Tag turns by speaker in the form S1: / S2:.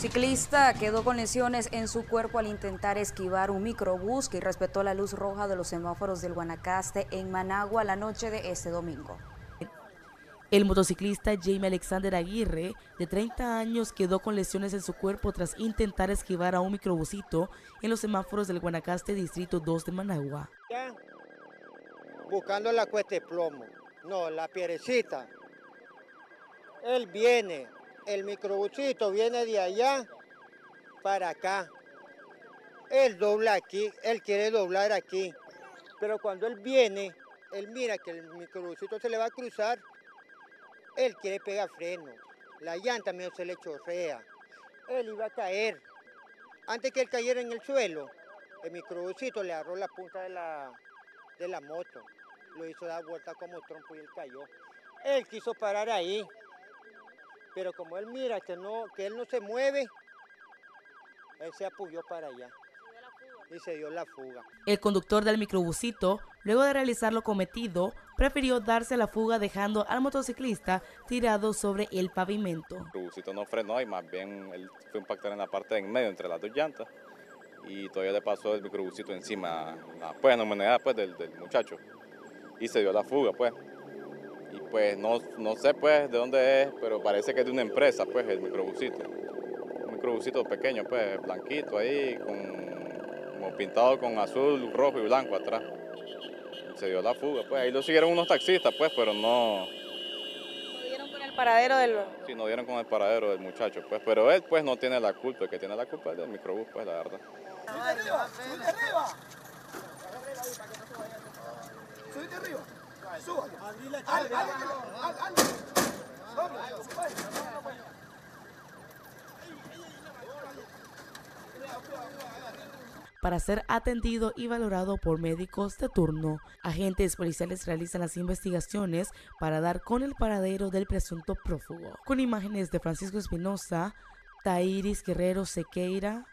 S1: Ciclista quedó con lesiones en su cuerpo al intentar esquivar un microbús que irrespetó la luz roja de los semáforos del Guanacaste en Managua la noche de este domingo.
S2: El motociclista Jaime Alexander Aguirre, de 30 años, quedó con lesiones en su cuerpo tras intentar esquivar a un microbusito en los semáforos del Guanacaste, distrito 2 de Managua.
S3: Ya, buscando la cuesta de plomo, no, la pierecita. Él viene, el microbusito viene de allá para acá. Él dobla aquí, él quiere doblar aquí. Pero cuando él viene, él mira que el microbusito se le va a cruzar. Él quiere pegar freno, la llanta medio se le chorrea, él iba a caer. Antes que él cayera en el suelo, el microbusito le agarró la punta de la moto, lo hizo dar vuelta como trompo y él cayó. Él quiso parar ahí, pero como él mira que él no se mueve, él se apoyó para allá y se dio la fuga.
S2: El conductor del microbusito, luego de realizar lo cometido, prefirió darse a la fuga dejando al motociclista tirado sobre el pavimento.
S4: El microbusito no frenó y más bien él fue a impactar en la parte de en medio entre las dos llantas y todavía le pasó el microbusito encima, pues en la humanidad pues, del muchacho y se dio la fuga pues. Y pues no sé pues de dónde es, pero parece que es de una empresa pues el microbusito. Un microbusito pequeño pues, blanquito ahí, como pintado con azul, rojo y blanco atrás. Se dio la fuga, pues ahí lo siguieron unos taxistas, pues, pero no...
S5: ¿No dieron con el paradero del...?
S4: Sí, no dieron con el paradero del muchacho, pues, pero él, pues, no tiene la culpa, el que tiene la culpa es del microbús, pues, la verdad.
S6: ¡Subite arriba! ¡Subite arriba! ¡Suba!
S2: Para ser atendido y valorado por médicos de turno, agentes policiales realizan las investigaciones para dar con el paradero del presunto prófugo. Con imágenes de Francisco Espinosa, Tairis Guerrero Sequeira,